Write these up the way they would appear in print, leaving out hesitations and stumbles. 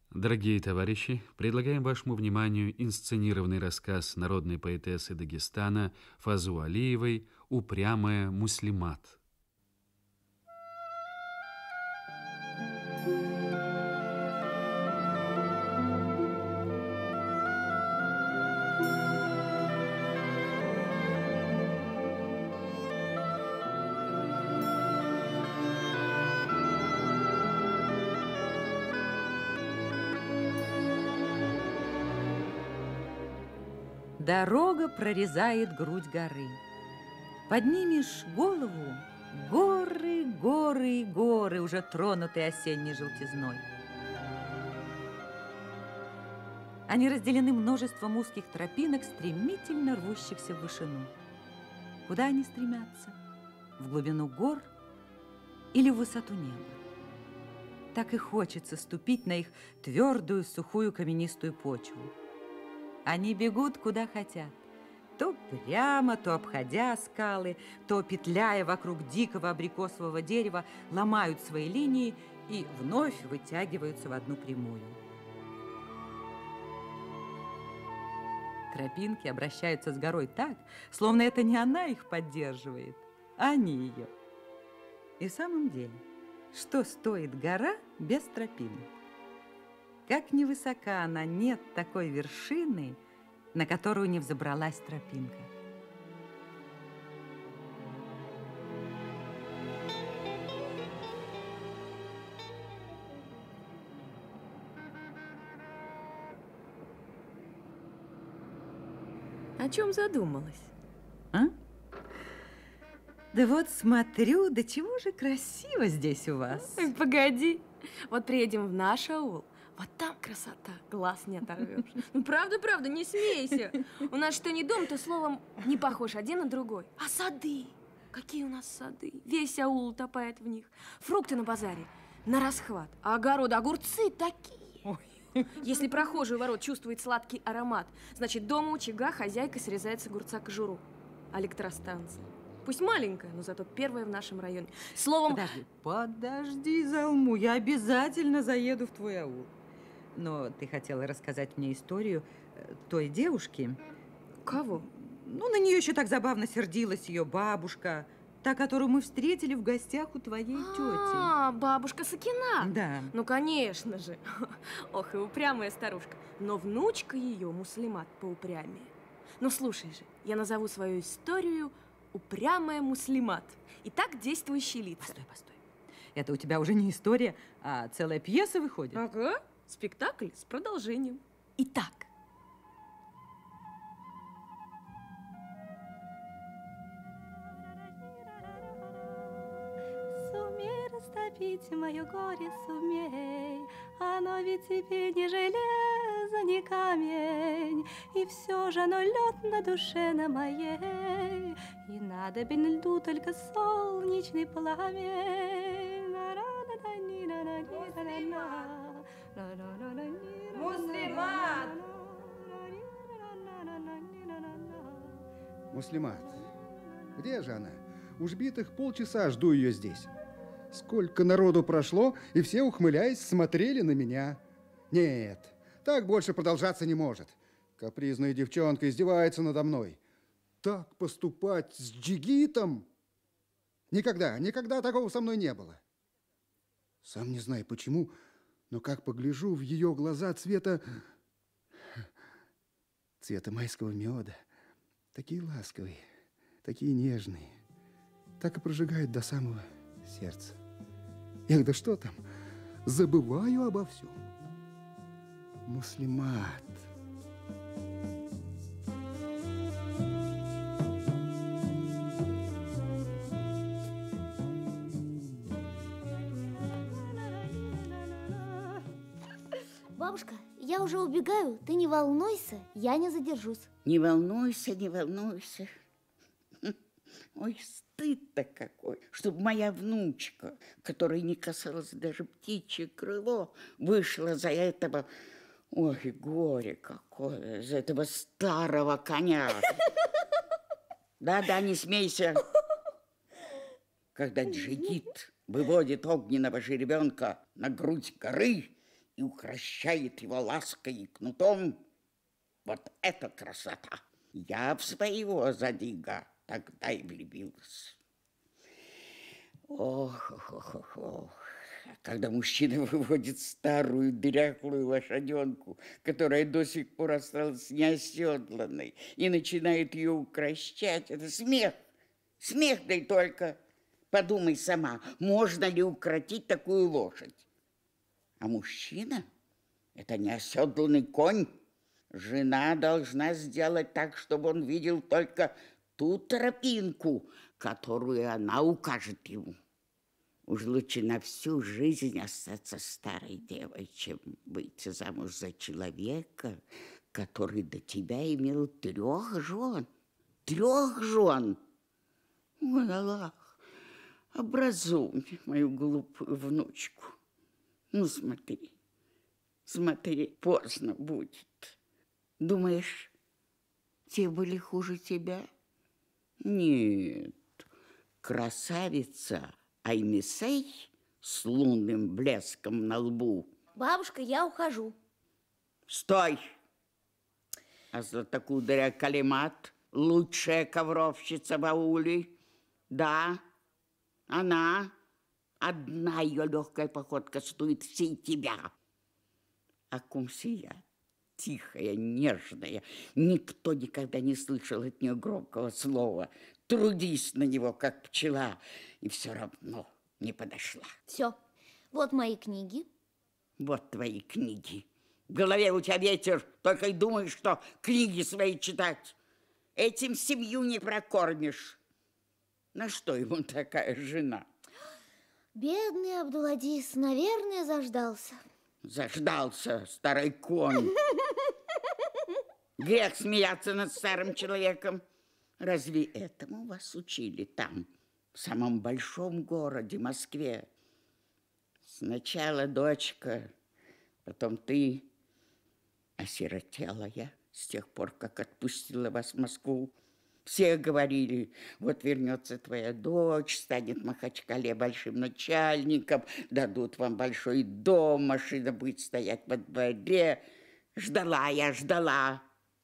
Дорогие товарищи, предлагаем вашему вниманию инсценированный рассказ народной поэтессы Дагестана Фазу Алиевой «Упрямая Муслимат». Дорога прорезает грудь горы. Поднимешь голову, горы, горы и горы, уже тронутые осенней желтизной. Они разделены множеством узких тропинок, стремительно рвущихся в вышину. Куда они стремятся? В глубину гор или в высоту неба? Так и хочется ступить на их твердую, сухую, каменистую почву. Они бегут куда хотят, то прямо, то обходя скалы, то петляя вокруг дикого абрикосового дерева, ломают свои линии и вновь вытягиваются в одну прямую. Тропинки обращаются с горой так, словно это не она их поддерживает, а они ее. И в самом деле, что стоит гора без тропинок? Как невысока она, нет такой вершины, на которую не взобралась тропинка. О чем задумалась? А? Да вот смотрю, да чего же красиво здесь у вас. Ой, погоди, вот приедем в наш аул. Вот там красота, глаз не оторвешь. Ну, правда, не смейся. У нас что ни дом, то словом не похож один на другой. А сады? Какие у нас сады? Весь аул утопает в них. Фрукты на базаре на расхват. А огороды, огурцы такие. Ой. Если прохожий у ворот чувствует сладкий аромат, значит, дома у очага хозяйка срезает с огурца кожуру. А электростанция? Пусть маленькая, но зато первая в нашем районе. Словом... Подожди, Залму, я обязательно заеду в твой аул. Но ты хотела рассказать мне историю той девушки. Кого? Ну, на нее еще так забавно сердилась ее бабушка, та, которую мы встретили в гостях у твоей тети. А, бабушка Сакина? Да. Ну, конечно же. Ох, и упрямая старушка. Но внучка ее, Муслимат, поупрямее. Ну, слушай же, я назову свою историю «Упрямая Муслимат». Итак, действующие лица. Постой. Это у тебя уже не история, а целая пьеса выходит? Ага. Спектакль с продолжением. Итак. Сумей растопить мое горе, сумей. Оно ведь тебе не железо, не камень, и все же оно лед на душе на моей. И надобен льду только солнечный пламень. Муслимат! Муслимат, где же она? Уж битых полчаса жду ее здесь. Сколько народу прошло, и все, ухмыляясь, смотрели на меня. Нет, так больше продолжаться не может. Капризная девчонка издевается надо мной. Так поступать с джигитом? Никогда такого со мной не было. Сам не знаю почему, но как погляжу в ее глаза цвета майского меда, такие ласковые, такие нежные, так и прожигают до самого сердца. Эх, да что там, забываю обо всем. Муслимат. Бабушка, я уже убегаю, ты не волнуйся, я не задержусь. Не волнуйся. Ой, стыд-то какой, чтобы моя внучка, которой не касалось даже птичье крыло, вышла за этого, ой, горе какое, за этого старого коня. Да, не смейся. Когда джигит выводит огненного жеребенка на грудь горы и укрощает его лаской и кнутом. Вот это красота! Я в своего задига тогда и влюбилась. Ох, ох, ох, ох, ох. Когда мужчина выводит старую дряхлую лошаденку, которая до сих пор осталась неоседланной, и начинает ее укрощать, это смех. Смех, да и только. Подумай сама, можно ли укротить такую лошадь? А мужчина – это неоседланный конь. Жена должна сделать так, чтобы он видел только ту тропинку, которую она укажет ему. Уж лучше на всю жизнь остаться старой девой, чем выйти замуж за человека, который до тебя имел 3 жен. 3 жен! Ой, Аллах, образуй мою глупую внучку. Ну, смотри, смотри, поздно будет. Думаешь, те были хуже тебя? Нет, красавица Аймисей с лунным блеском на лбу. Бабушка, я ухожу. Стой! А Златокудря Калимат, лучшая ковровщица в ауле. Да, она. Одна ее легкая походка стоит всей тебя. А Кумсия, тихая, нежная, никто никогда не слышал от нее громкого слова. Трудись на него, как пчела, и все равно не подошла. Все, вот мои книги. Вот твои книги. В голове у тебя ветер, только и думаешь, что книги свои читать. Этим семью не прокормишь. На что ему такая жена? Бедный Абдуладис, наверное, заждался. Заждался, старый конь. Грех смеяться над старым человеком. Разве этому вас учили там, в самом большом городе, Москве? Сначала дочка, потом ты, осиротела я с тех пор, как отпустила вас в Москву. Все говорили, вот вернется твоя дочь, станет в Махачкале большим начальником, дадут вам большой дом, машина будет стоять во дворе. Ждала я, ждала.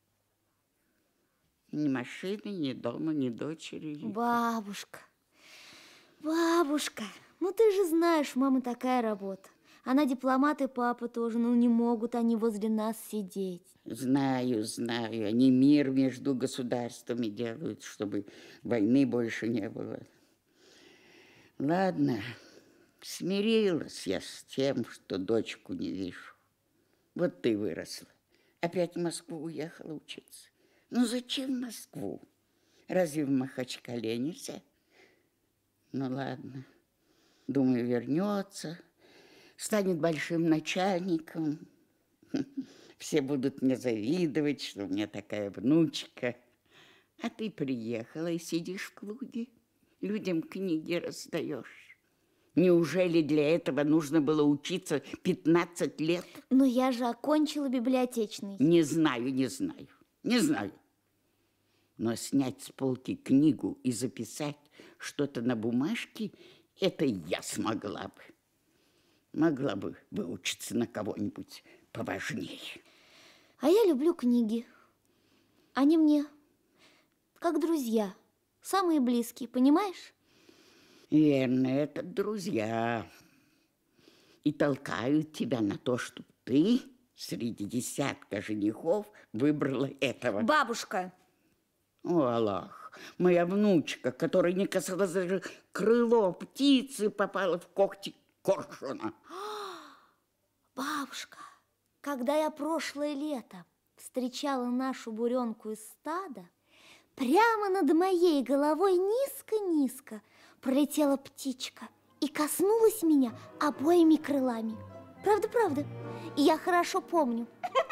Ни машины, ни дома, ни дочери. Бабушка, бабушка, ну ты же знаешь, у мамы такая работа. Она дипломат, и папа тоже, ну не могут они возле нас сидеть. Знаю, знаю, они мир между государствами делают, чтобы войны больше не было. Ладно, смирилась я с тем, что дочку не вижу. Вот ты выросла, опять в Москву уехала учиться. Ну зачем в Москву? Разве в Махачкале нельзя? Ну ладно, думаю, вернется, станет большим начальником. Все будут мне завидовать, что у меня такая внучка. А ты приехала и сидишь в клубе, людям книги раздаешь. Неужели для этого нужно было учиться 15 лет? Но я же окончила библиотечный. Не знаю, не знаю, не знаю. Но снять с полки книгу и записать что-то на бумажке, это я смогла бы. Могла бы выучиться на кого-нибудь поважнее. А я люблю книги. Они мне как друзья, самые близкие, понимаешь? Верно, это друзья. И толкают тебя на то, что ты среди десятка женихов выбрала этого. Бабушка! О, Аллах, моя внучка, которой не касалось даже крыло птицы, попала в когти коршуна. Бабушка, когда я прошлое лето встречала нашу буренку из стада, прямо над моей головой низко-низко пролетела птичка и коснулась меня обоими крылами. Правда, правда. И я хорошо помню.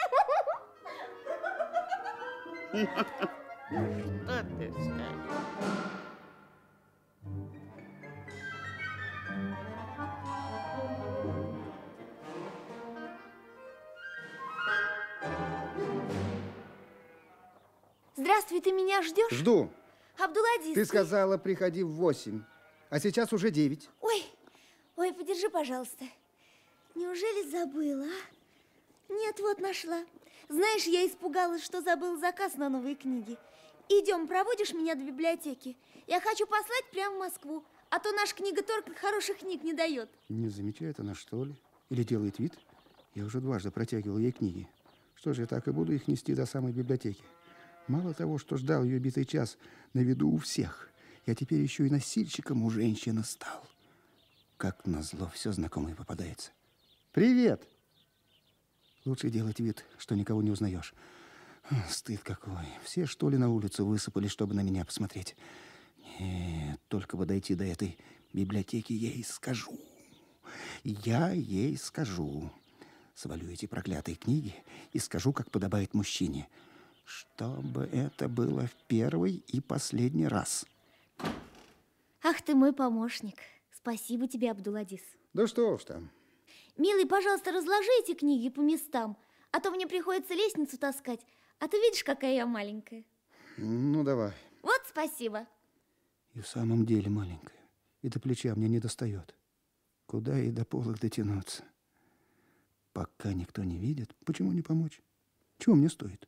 Что ты скажешь? Здравствуй, ты меня ждешь? Жду. Абдуладис, Ты сказала, приходи в 8, а сейчас уже 9. Ой, подержи, пожалуйста. Неужели забыла, а? Нет, вот нашла. Знаешь, я испугалась, что забыл заказ на новые книги. Идем, проводишь меня до библиотеки? Я хочу послать прямо в Москву, а то наш книготорг хороших книг не дает. Не замечает она, что ли? Или делает вид? Я уже дважды протягивал ей книги. Что же, я так и буду их нести до самой библиотеки? Мало того, что ждал ее битый час на виду у всех, я теперь еще и носильщиком у женщины стал. Как назло, все знакомое попадается. Привет! Лучше делать вид, что никого не узнаешь. Стыд какой. Все, что ли, на улицу высыпали, чтобы на меня посмотреть. Нет, только бы дойти до этой библиотеки, я ей скажу. Я ей скажу. Свалю эти проклятые книги и скажу, как подобает мужчине. Чтобы это было в первый и последний раз. Ах ты мой помощник. Спасибо тебе, Абдуладис. Да что уж там. Милый, пожалуйста, разложи эти книги по местам, а то мне приходится лестницу таскать. А ты видишь, какая я маленькая? Ну, давай. Вот спасибо. И в самом деле маленькая. И до плеча мне не достает. Куда ей до полок дотянуться? Пока никто не видит, почему не помочь? Чего мне стоит?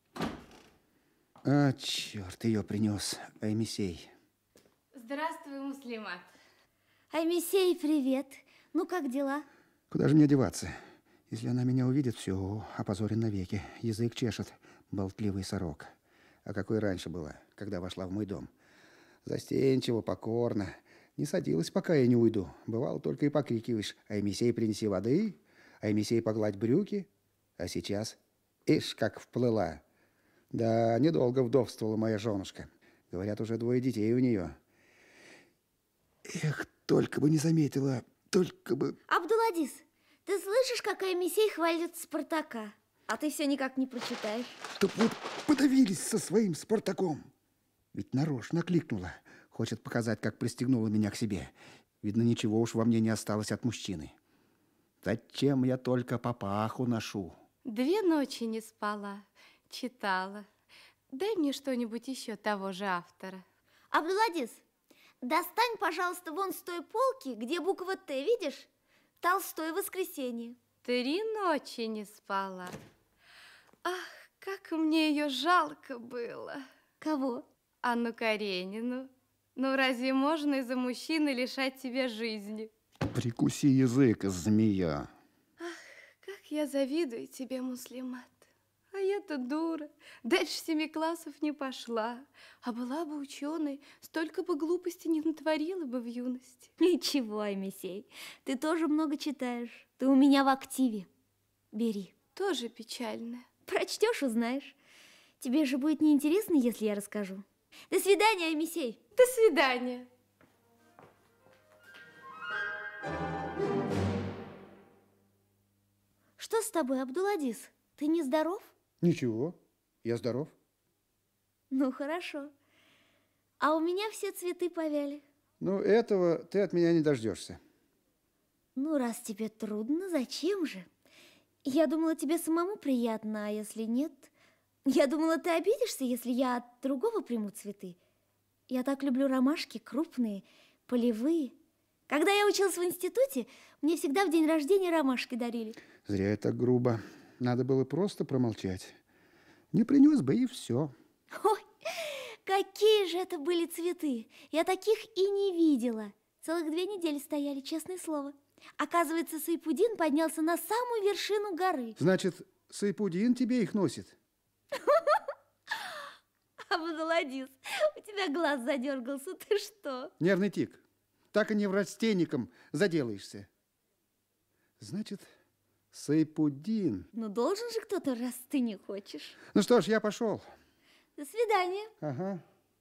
А, черт, ее принес Аймисей. Здравствуй, Муслимат. Аймисей, привет. Ну, как дела? Куда же мне деваться? Если она меня увидит, все, опозорен навеки. Язык чешет, болтливый сорок. А какой раньше была, когда вошла в мой дом? Застенчиво, покорно. Не садилась, пока я не уйду. Бывало, только и покрикиваешь: Аймисей, принеси воды, Аймисей, погладь брюки. А сейчас, ишь, как вплыла. Да, недолго вдовствовала моя женушка. Говорят, уже 2 детей у нее. Эх, только бы не заметила, только бы... Абдуладис, ты слышишь, как Аймисей хвалит Спартака? А ты все никак не прочитаешь. Чтоб вот подавились со своим Спартаком. Ведь нарочно кликнула. Хочет показать, как пристегнула меня к себе. Видно, ничего уж во мне не осталось от мужчины. Зачем я только папаху ношу? 2 ночи не спала, читала. Дай мне что-нибудь еще того же автора. Абдуладис, достань, пожалуйста, вон с той полки, где буква Т, видишь? Толстой, «Воскресенье». 3 ночи не спала. Ах, как мне ее жалко было. Кого? Анну Каренину. Ну, разве можно из-за мужчины лишать себя жизни? Прикуси язык, змея. Ах, как я завидую тебе, Муслимат. А я-то дура. Дальше 7 классов не пошла. А была бы ученой, столько бы глупостей не натворила бы в юности. Ничего, Аймисей, ты тоже много читаешь. Ты у меня в активе. Бери. Тоже печально. Прочтешь, узнаешь. Тебе же будет неинтересно, если я расскажу. До свидания, Аймисей. До свидания. Что с тобой, Абдуладис? Ты не здоров? Ничего, я здоров. Ну, хорошо. А у меня все цветы повяли. Ну, этого ты от меня не дождешься. Ну, раз тебе трудно, зачем же? Я думала, тебе самому приятно, а если нет... Я думала, ты обидишься, если я от другого приму цветы. Я так люблю ромашки, крупные, полевые. Когда я училась в институте, мне всегда в день рождения ромашки дарили. Зря это грубо. Надо было просто промолчать. Не принес бы, и все. Ой, какие же это были цветы! Я таких и не видела. Целых 2 недели стояли, честное слово. Оказывается, Сайпудин поднялся на самую вершину горы. Значит, Сайпудин тебе их носит? Абдуладис, у тебя глаз задергался, ты что? Нервный тик. Так и неврастенником заделаешься. Значит, Сайпудин. Ну, должен же кто-то, раз ты не хочешь. Ну что ж, я пошел. До свидания. Ага.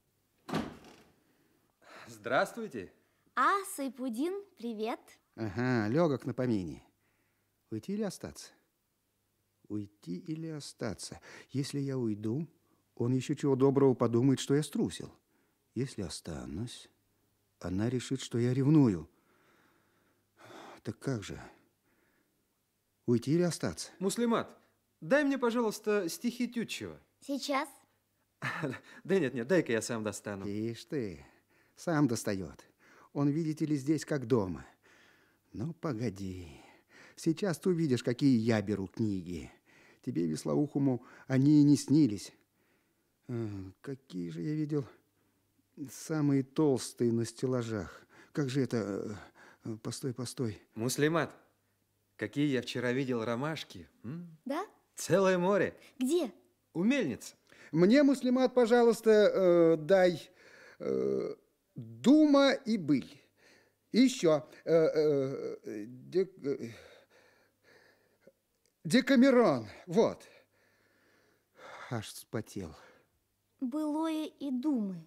Здравствуйте. А, Сайпудин, привет. Ага, легок на помине. Уйти или остаться? Уйти или остаться? Если я уйду, он еще чего доброго подумает, что я струсил. Если останусь, она решит, что я ревную. Так как же? Уйти или остаться? Муслимат, дай мне, пожалуйста, стихи Тютчева. Сейчас. Да нет, дай-ка я сам достану. Ишь ты, сам достает. Он, видите ли, здесь как дома. Ну, погоди. Сейчас ты увидишь, какие я беру книги. Тебе, веслоухому, они и не снились. Какие же я видел самые толстые на стеллажах. Как же это... Постой. Муслимат, какие я вчера видел ромашки. Да? Целое море. Где? У мельницы. Мне, Муслимат, пожалуйста, дай дума и быль. И еще Декамерон. Вот. Аж вспотел. Былое и думы.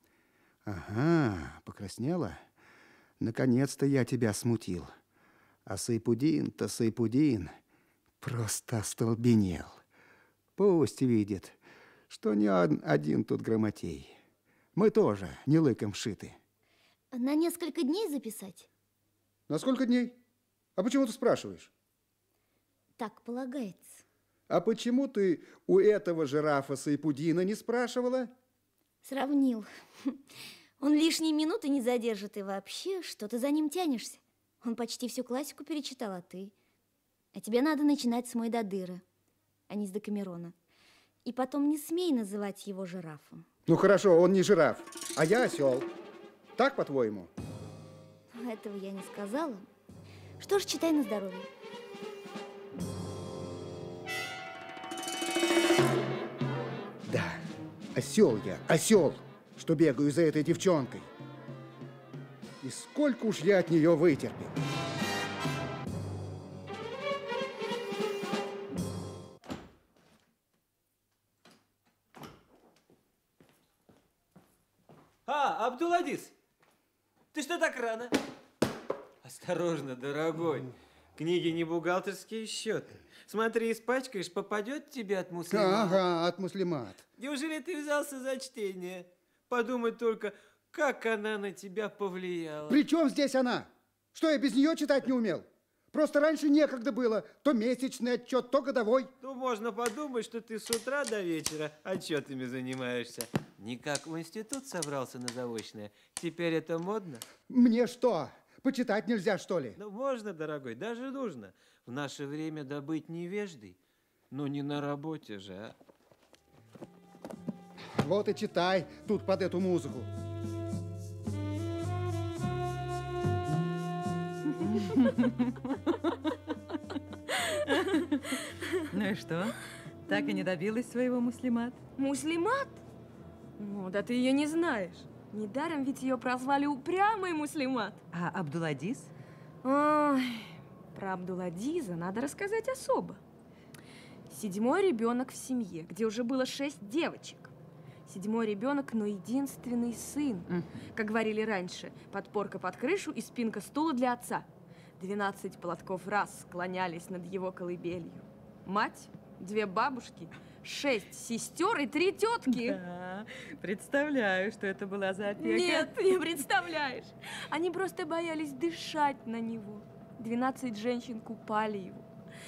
Ага, покраснела. Наконец-то я тебя смутил. А Сайпудин-то Сайпудин просто остолбенел. Пусть видит, что не он один тут грамотей. Мы тоже не лыком шиты. На несколько дней записать? На сколько дней? А почему ты спрашиваешь? Так полагается. А почему ты у этого жирафа Сайпудина не спрашивала? Сравнил. Он лишние минуты не задержит, и вообще, что ты за ним тянешься? Он почти всю классику перечитал, а ты? А тебе надо начинать с «Мой до дыры», а не с Декамерона. И потом не смей называть его жирафом. Ну хорошо, он не жираф, а я осел. Так, по-твоему? Этого я не сказала. Что ж, читай на здоровье. Да, осел я, осел, что бегаю за этой девчонкой. И сколько уж я от нее вытерпел. Абдуладис, ты что так рано? Осторожно, дорогой. Книги не бухгалтерские счеты. Смотри, испачкаешь, попадет тебе от Муслимата. Ага, от Муслимат. Неужели ты взялся за чтение? Подумай только, как она на тебя повлияла. При чем здесь она? Что, я без нее читать не умел? Просто раньше некогда было. То месячный отчет, то годовой. Ну, можно подумать, что ты с утра до вечера отчетами занимаешься. Никак в институт собрался на заочное. Теперь это модно? Мне что, почитать нельзя, что ли? Ну, можно, дорогой, даже нужно. В наше время добыть невеждой. Но не на работе же, а. Вот и читай тут под эту музыку. Ну и что? Так и не добилась своего, Муслимат? Муслимат? Ну, да ты ее не знаешь. Недаром ведь ее прозвали упрямый Муслимат. А Абдуладис? Ой, про Абдуладиза надо рассказать особо. 7-й ребенок в семье, где уже было 6 девочек. 7-й ребенок, но единственный сын. Как говорили раньше, подпорка под крышу и спинка стула для отца. 12 платков раз склонялись над его колыбелью. Мать, 2 бабушки, 6 сестер и 3 тетки. Да, представляю, что это была за опека. Нет, не представляешь. Они просто боялись дышать на него. 12 женщин купали его.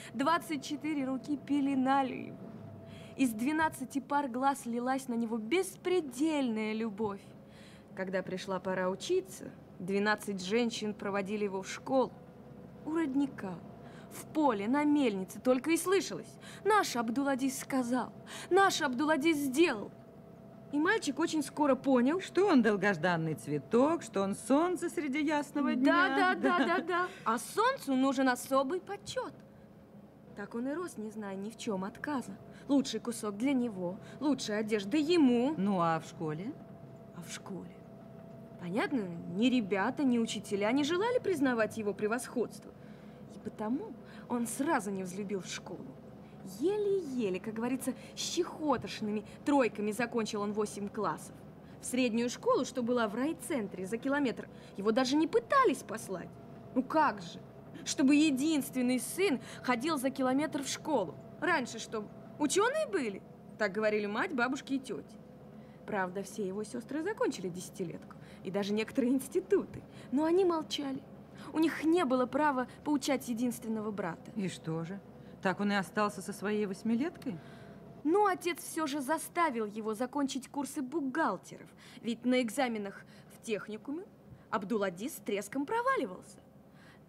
24 руки пеленали его. Из 12 пар глаз лилась на него беспредельная любовь. Когда пришла пора учиться, 12 женщин проводили его в школу. У родника, в поле, на мельнице только и слышалось: наш Абдуладис сказал, наш Абдуладис сделал. И мальчик очень скоро понял, что он долгожданный цветок, что он солнце среди ясного дня. Да. А солнцу нужен особый почет. Так он и рос, не зная ни в чем отказа. Лучший кусок для него, лучшая одежда ему. Ну, а в школе? А в школе? Понятно, ни ребята, ни учителя не желали признавать его превосходство. И потому он сразу не взлюбил школу. Еле-еле, как говорится, с чехотошными тройками закончил он 8 классов. В среднюю школу, что была в райцентре за километр, его даже не пытались послать. Ну как же? Чтобы единственный сын ходил за километр в школу. Раньше что, ученые были? Так говорили мать, бабушки и тети. Правда, все его сестры закончили десятилетку, и даже некоторые институты. Но они молчали. У них не было права поучать единственного брата. И что же? Так он и остался со своей 8-леткой? Ну, отец все же заставил его закончить курсы бухгалтеров. Ведь на экзаменах в техникуме Абдуладис с треском проваливался.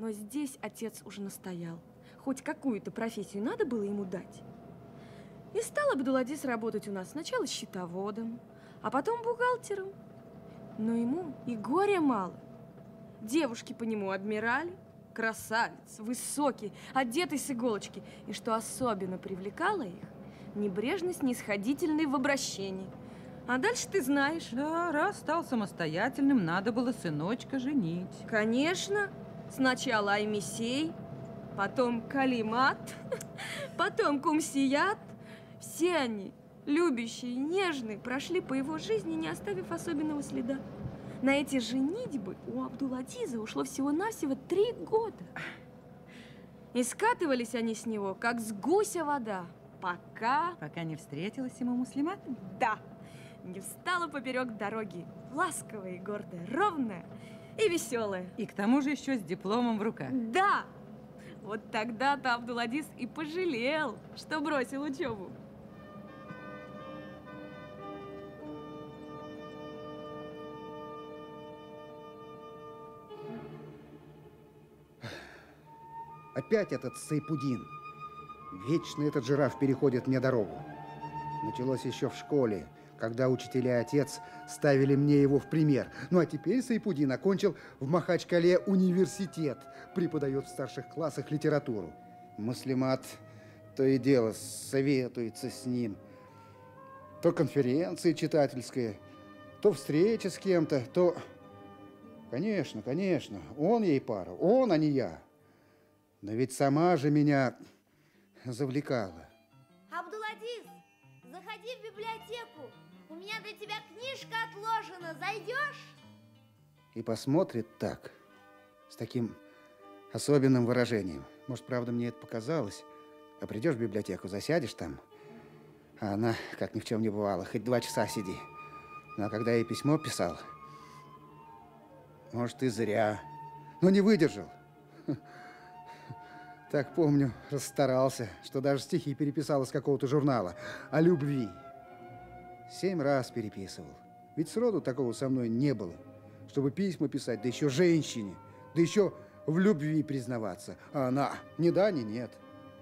Но здесь отец уже настоял. Хоть какую-то профессию надо было ему дать. И стал Абдуладис работать у нас сначала счетоводом, а потом бухгалтером. Но ему и горя мало. Девушки по нему адмирали, красавец, высокий, одетый с иголочки. И что особенно привлекало их, небрежность снисходительной в обращении. А дальше ты знаешь. Да, раз стал самостоятельным, надо было сыночка женить. Конечно. Сначала Аймисей, потом Калимат, потом Кумсият. Все они, любящие, нежные, прошли по его жизни, не оставив особенного следа. На эти женитьбы у Абдуладиза ушло всего-навсего 3 года. И скатывались они с него, как с гуся вода, пока не встретилась ему Муслимат? Да, не встала поперек дороги, ласковая и гордая, ровная и веселая. И к тому же еще с дипломом в руках. Да! Вот тогда-то Абдуладис и пожалел, что бросил учебу. Опять этот Сайпудин. Вечно этот жираф переходит мне дорогу. Началось еще в школе, когда учителя и отец ставили мне его в пример. Ну а теперь Сайпудин окончил в Махачкале университет, преподает в старших классах литературу. Муслимат то и дело советуется с ним. То конференции читательские, то встреча с кем-то, то... Конечно, он ей пара, он, а не я. Но ведь сама же меня завлекала. Абдуладис, заходи в библиотеку. У меня для тебя книжка отложена. Зайдешь? И посмотрит так, с таким особенным выражением. Может, правда, мне это показалось. А придешь в библиотеку, засядешь там, а она, как ни в чем не бывало, хоть 2 часа сиди. Ну, а когда я ей письмо писал, может, и зря, но не выдержал. Так помню, расстарался, что даже стихи переписал из какого-то журнала о любви. 7 раз переписывал. Ведь сроду такого со мной не было, чтобы письма писать, да еще женщине, да еще в любви признаваться. А она ни да, ни нет.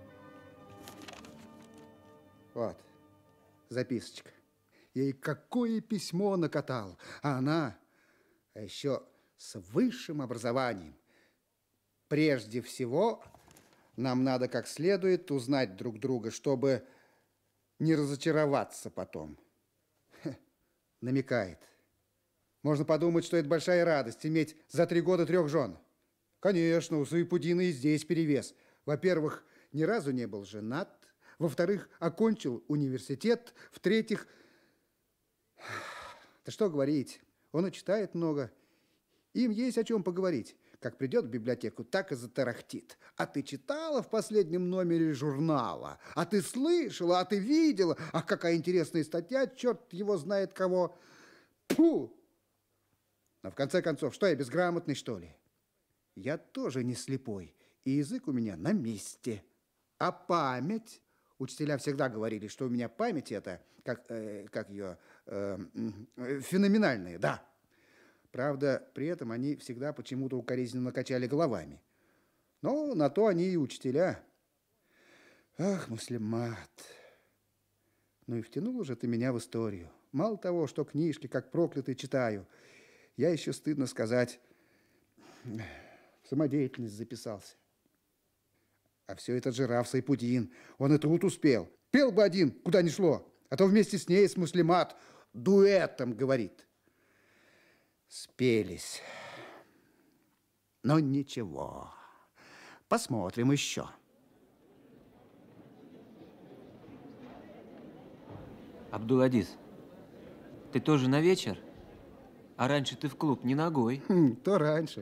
Вот, записочка. Ей какое письмо накатал. А она, а еще с высшим образованием. Прежде всего... Нам надо как следует узнать друг друга, чтобы не разочароваться потом. Намекает. Можно подумать, что это большая радость иметь за 3 года 3 жен. Конечно, у Сайпудина и здесь перевес. Во-первых, ни разу не был женат. Во-вторых, окончил университет. В-третьих, да что говорить, он и читает много. Им есть о чем поговорить. Как придет в библиотеку, так и затарахтит. А ты читала в последнем номере журнала? А ты слышала? А ты видела? Ах, какая интересная статья, черт его знает кого. Фу! Но в конце концов, что я, безграмотный, что ли? Я тоже не слепой, и язык у меня на месте. А память? Учителя всегда говорили, что у меня память это, как ее, феноменальная, да. Правда, при этом они всегда почему-то укоризненно качали головами. Но на то они и учителя. Ах, Муслимат, ну и втянул же ты меня в историю. Мало того, что книжки, как проклятый, читаю, я еще, стыдно сказать, в самодеятельность записался. А все этот жираф Сайпудин, он и тут успел. Пел бы один, куда ни шло, а то вместе с ней, с Муслимат, дуэтом говорит. Спелись. Но ничего. Посмотрим еще. Абдуладис, ты тоже на вечер? А раньше ты в клуб не ногой. То раньше.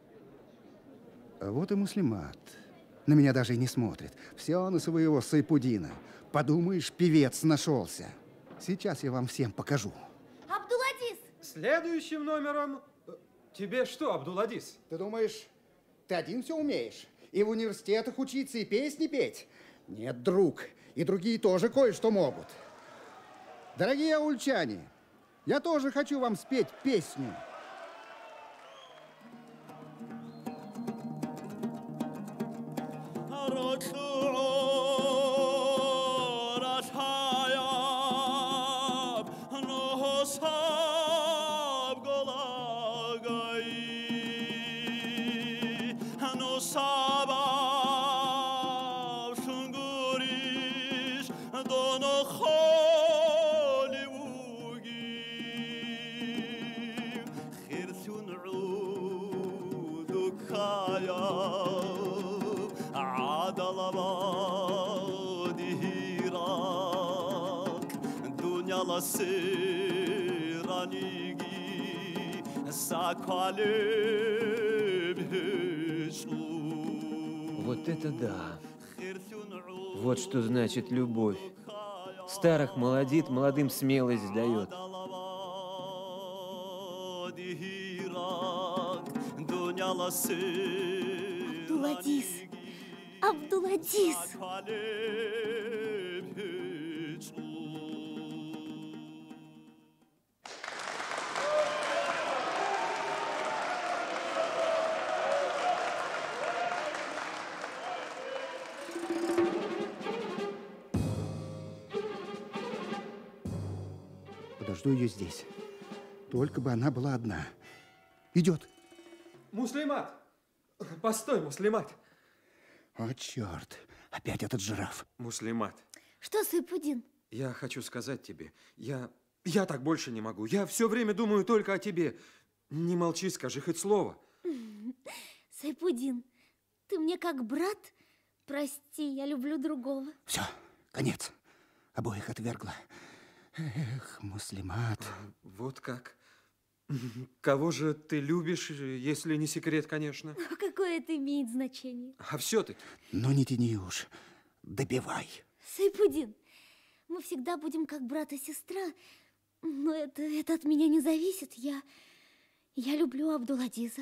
А вот и Муслимат. На меня даже и не смотрит. Все на своего Сайпудина. Подумаешь, певец нашелся. Сейчас я вам всем покажу. Абдуладис! Следующим номером... Тебе что, Абдуладис? Ты думаешь, ты один все умеешь? И в университетах учиться, и песни петь? Нет, друг, и другие тоже кое-что могут. Дорогие аульчане, я тоже хочу вам спеть песню. Вот это да. Вот что значит любовь. Старых молодит, молодым смелость дает. Абдуладис! Абдуладис! Подожду ее здесь. Только бы она была одна. Идет. Муслимат! Постой, Муслимат! О, черт. Опять этот жираф. Муслимат. Что, Сайпудин? Я хочу сказать тебе, я так больше не могу. Я все время думаю только о тебе. Не молчи, скажи хоть слово. Сайпудин, ты мне как брат? Прости, я люблю другого. Все, конец. Обоих отвергла. Эх, Муслимат. Вот как. Кого же ты любишь, если не секрет, конечно? Какое это имеет значение? А все-таки. Ну, не тяни уж. Добивай. Сайпудин, мы всегда будем как брат и сестра, но это от меня не зависит. Я люблю Абдуладиза.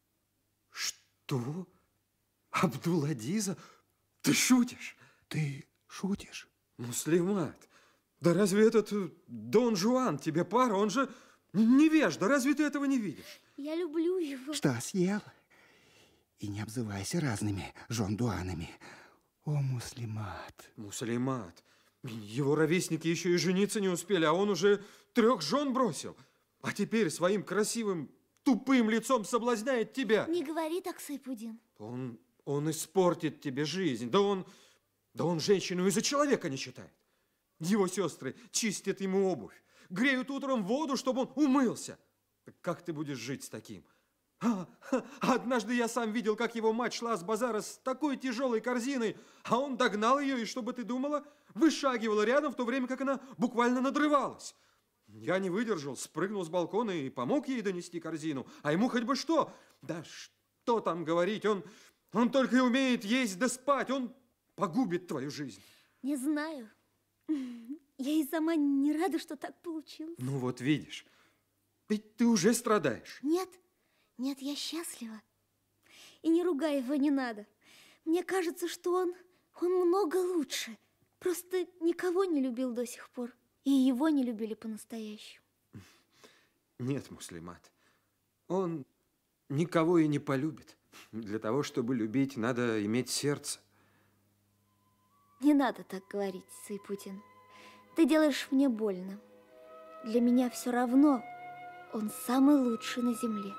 Что? Абдуладиза? Ты шутишь? Ты шутишь? Муслимат, да разве этот Дон Жуан тебе пара? Он же невежда. Разве ты этого не видишь? Я люблю его. Что, съел? И не обзывайся разными жондуанами. О, Муслимат. Муслимат. Его ровесники еще и жениться не успели, а он уже 3 жен бросил. А теперь своим красивым, тупым лицом соблазняет тебя. Не говори так, Сайпудин. Он испортит тебе жизнь. Да он женщину из-за человека не считает. Его сестры чистят ему обувь, греют утром воду, чтобы он умылся. Как ты будешь жить с таким? Однажды я сам видел, как его мать шла с базара с такой тяжелой корзиной, а он догнал ее, и, что бы ты думала, вышагивала рядом, в то время как она буквально надрывалась. Я не выдержал, спрыгнул с балкона и помог ей донести корзину. А ему хоть бы что. Да что там говорить, он только и умеет есть да спать, он погубит твою жизнь. Не знаю. Я и сама не рада, что так получилось. Ну вот видишь, ведь ты уже страдаешь. Нет, я счастлива. И не ругай его не надо. Мне кажется, что он много лучше. Просто никого не любил до сих пор. И его не любили по-настоящему. Нет, Муслимат, он никого и не полюбит. Для того, чтобы любить, надо иметь сердце. Не надо так говорить, Сайпудин. Ты делаешь мне больно. Для меня все равно он самый лучший на земле.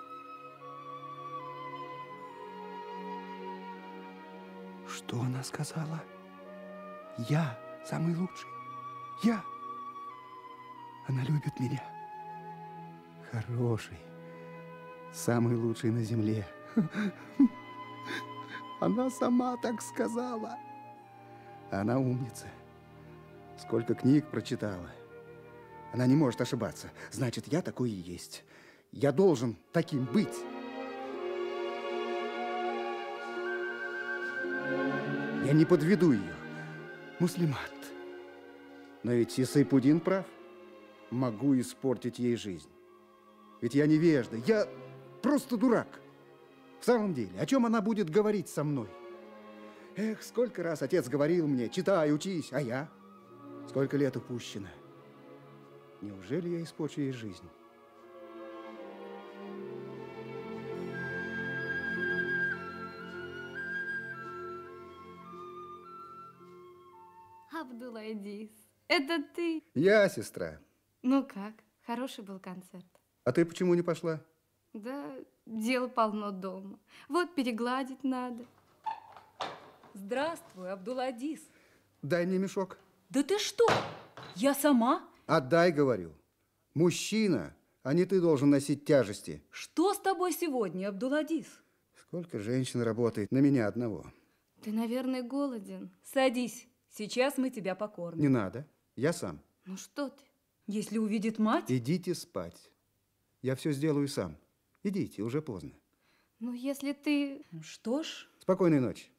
Что она сказала? Я самый лучший. Я. Она любит меня. Хороший. Самый лучший на земле. Она сама так сказала. Она умница. Сколько книг прочитала. Она не может ошибаться. Значит, я такой и есть. Я должен таким быть. Я не подведу ее. Муслимат. Но ведь и Сайпудин прав. Могу испортить ей жизнь. Ведь я невежда. Я просто дурак. В самом деле, о чем она будет говорить со мной? Эх, сколько раз отец говорил мне: читай, учись, а я? Сколько лет упущено. Неужели я испорчу ей жизнь? Абдуладис, это ты? Я, сестра. Ну как, хороший был концерт. А ты почему не пошла? Да, дел полно дома. Вот перегладить надо. Здравствуй, Абдуладис. Дай мне мешок. Да ты что? Я сама? Отдай, говорю. Мужчина, а не ты должен носить тяжести. Что с тобой сегодня, Абдуладис? Сколько женщин работает на меня одного? Ты, наверное, голоден. Садись, сейчас мы тебя покормим. Не надо, я сам. Ну что ты? Если увидит мать... Идите спать. Я все сделаю сам. Идите, уже поздно. Ну, если ты... Что ж... Спокойной ночи.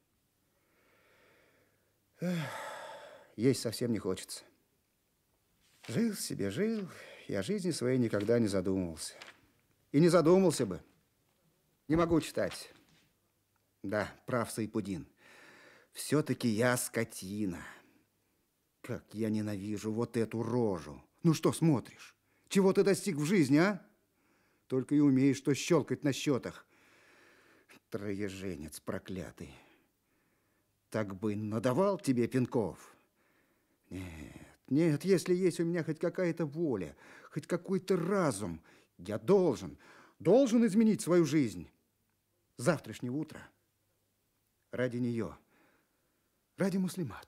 Есть совсем не хочется. Жил себе, жил, и о жизни своей никогда не задумывался. И не задумался бы. Не могу читать. Да, прав Сайпудин. Все-таки я скотина. Как я ненавижу вот эту рожу. Ну что смотришь? Чего ты достиг в жизни, а? Только и умеешь что щелкать на счетах. Троеженец проклятый. Так бы надавал тебе пинков. Нет, нет, если есть у меня хоть какая-то воля, хоть какой-то разум, я должен изменить свою жизнь. С завтрашнего утра. Ради нее. Ради Муслимат.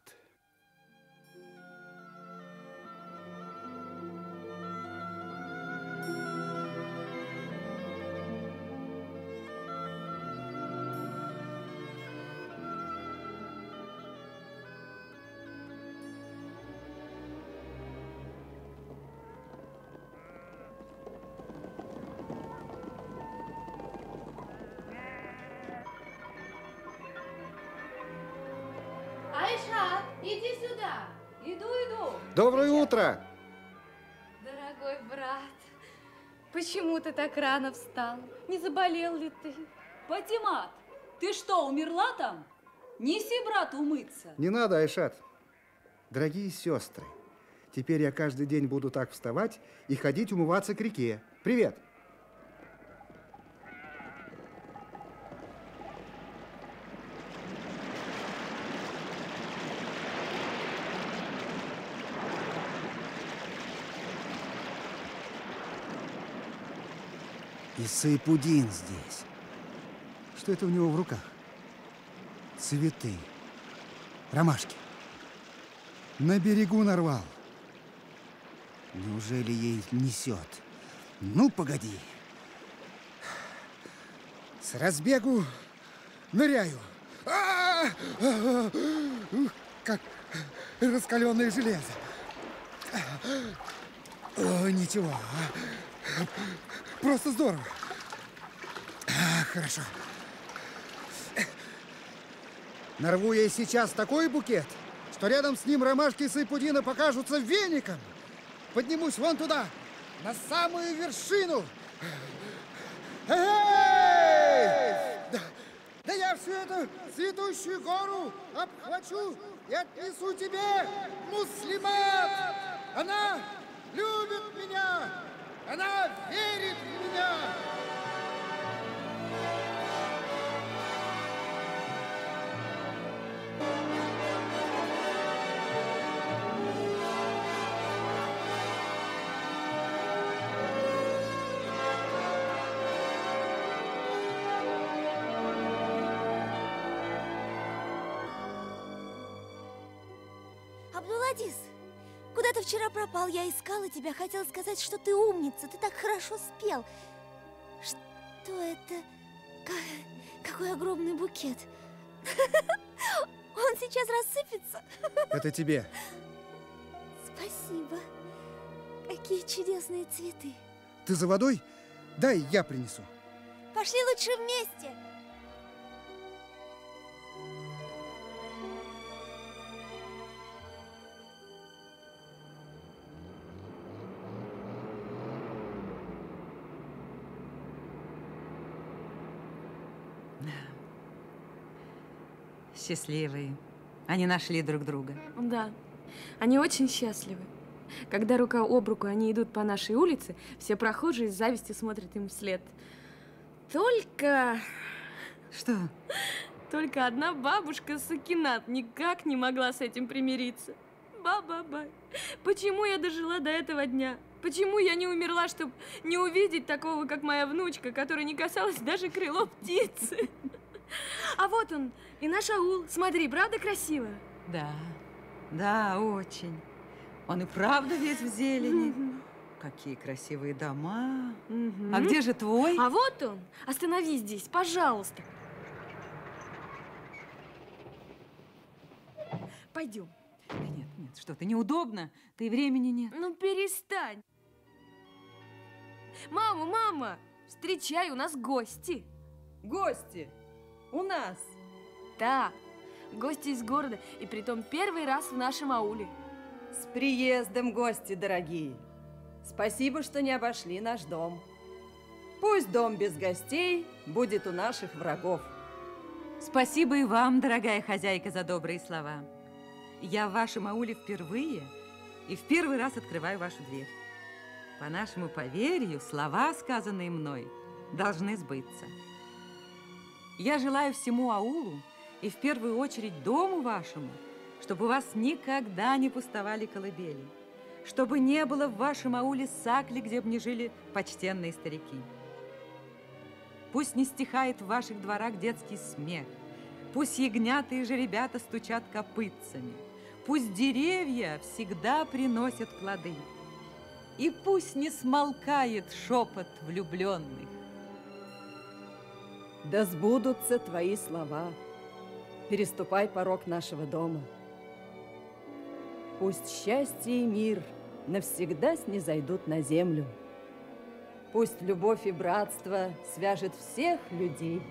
Айша, иди сюда. Иду, иду. Доброе утро! Дорогой брат, почему ты так рано встал? Не заболел ли ты? Патимат, ты что, умерла там? Неси брату умыться. Не надо, Айшат. Дорогие сестры, теперь я каждый день буду так вставать и ходить умываться к реке. Привет! И Сайпудин здесь. Что это у него в руках? Цветы. Ромашки. На берегу нарвал. Неужели ей несет? Ну, погоди. С разбегу ныряю. Как раскаленное железо. О, ничего. Просто здорово. Хорошо. Нарву ей сейчас такой букет, что рядом с ним ромашки Сайпудина покажутся веником. Поднимусь вон туда, на самую вершину. Эй! Да я всю эту цветущую гору обхвачу и отнесу тебе, Муслимат! Она любит меня! Она верит в меня! Абдуладис, куда ты вчера пропал? Я искала тебя, хотела сказать, что ты умница, ты так хорошо спел. Что это? Какой огромный букет. Он сейчас рассыпется. Это тебе. Спасибо. Какие чудесные цветы. Ты за водой? Дай, я принесу. Пошли лучше вместе. Счастливые. Они нашли друг друга. Да, они очень счастливы. Когда рука об руку они идут по нашей улице, все прохожие с завистью смотрят им вслед. Только... Что? Только одна бабушка Сакинат никак не могла с этим примириться. Ба-ба-ба. Почему я дожила до этого дня? Почему я не умерла, чтобы не увидеть такого, как моя внучка, которой не касалось даже крыло птицы? А вот он, и наш аул. Смотри, правда красиво? Да, да, очень. Он и правда весь в зелени. Какие красивые дома. А где же твой? А вот он. Остановись здесь, пожалуйста. Пойдем. Да нет, нет, что ты, неудобно. Да и времени нет. Ну, перестань. Мама, мама, встречай, у нас гости. Гости? У нас? Да, гости из города, и притом первый раз в нашем ауле. С приездом, гости дорогие. Спасибо, что не обошли наш дом. Пусть дом без гостей будет у наших врагов. Спасибо и вам, дорогая хозяйка, за добрые слова. Я в вашем ауле впервые и в первый раз открываю вашу дверь. По нашему поверью, слова, сказанные мной, должны сбыться. Я желаю всему аулу и в первую очередь дому вашему, чтобы у вас никогда не пустовали колыбели, чтобы не было в вашем ауле сакли, где бы не жили почтенные старики. Пусть не стихает в ваших дворах детский смех, пусть ягнята и жеребята стучат копытцами, пусть деревья всегда приносят плоды, и пусть не смолкает шепот влюбленных. Да сбудутся твои слова. Переступай порог нашего дома. Пусть счастье и мир навсегда снизойдут на землю. Пусть любовь и братство свяжет всех людей.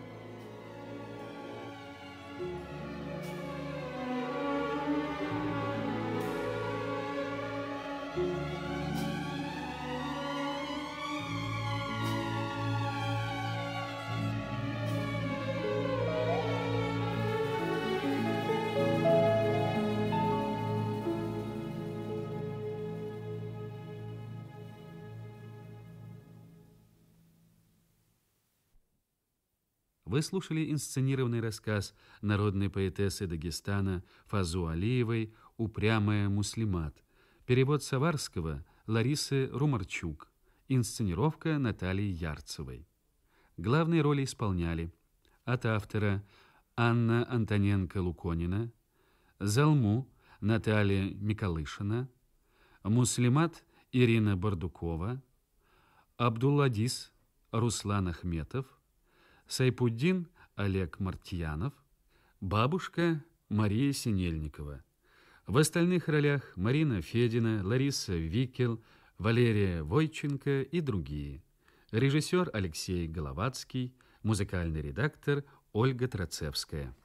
Вы слушали инсценированный рассказ народной поэтессы Дагестана Фазу Алиевой «Упрямая Муслимат». Перевод Саварского Ларисы Румарчук. Инсценировка Натальи Ярцевой. Главные роли исполняли от автора Анна Антоненко-Луконина, Залму Наталья Микалышина, Муслимат Ирина Бардукова, Абдулладис Руслан Ахметов, Сайпуддин Олег Мартьянов, бабушка Мария Синельникова. В остальных ролях Марина Федина, Лариса Викел, Валерия Войченко и другие. Режиссер Алексей Головацкий, музыкальный редактор Ольга Троцевская.